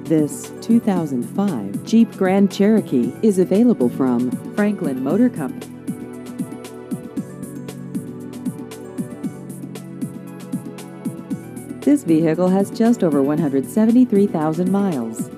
This 2005 Jeep Grand Cherokee is available from Franklin Motor Company. This vehicle has just over 173,000 miles.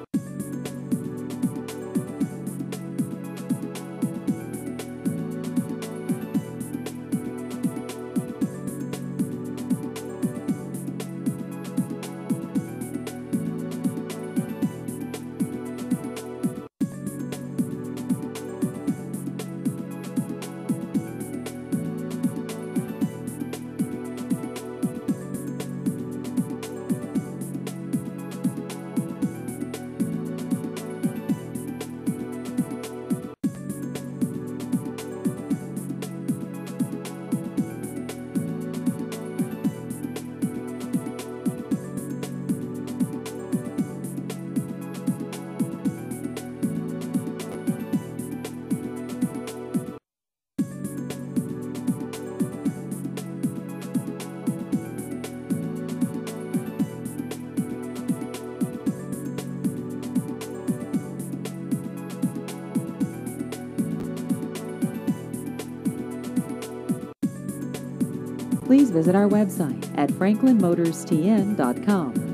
Please visit our website at franklinmotorstn.com.